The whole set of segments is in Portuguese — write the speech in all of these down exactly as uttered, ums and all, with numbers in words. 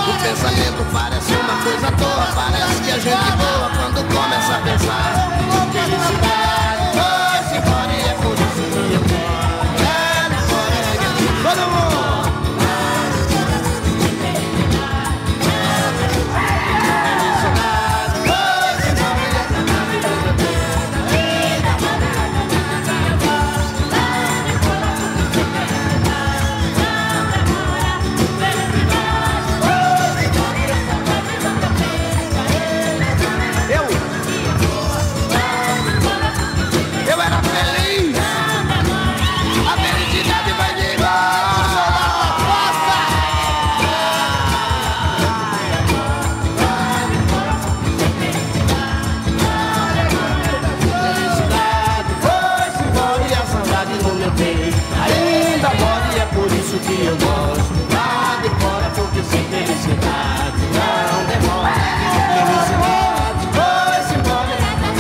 O pensamento parece uma coisa à toa, parece que a gente voa quando começa a pensar. Felicidade foi-se embora e é por isso que eu moro. É na fora, todo mundo. Que eu gosto, lá de fora, porque sem felicidade não demora. Felicidade foi-se embora.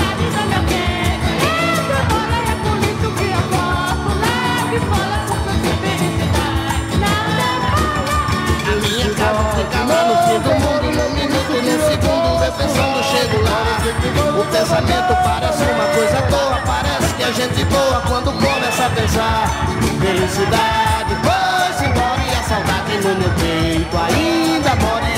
Essa hora é por isso que eu gosto, lá de fora, porque sem felicidade não demora. A minha casa fica lá no fim do mundo, num minuto, num segundo, eu pensando chego lá. O pensamento parece uma coisa boa, parece que a gente voa quando começa a pensar. Felicidade foi embora e a saudade no meu peito ainda mora.